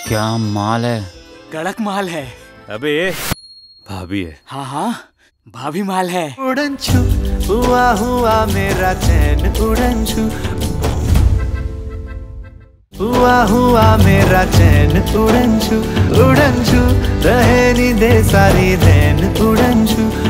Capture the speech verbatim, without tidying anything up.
क्या माल है? कड़क माल है। अबे ये भाभी है। हाँ हाँ भाभी माल है। उड़न छू हुआ हुआ मेरा चैन उड़न छू हुआ हुआ मेरा चैन उड़न छू उड़न छू रहे नी दे सारी रैन उड़न छू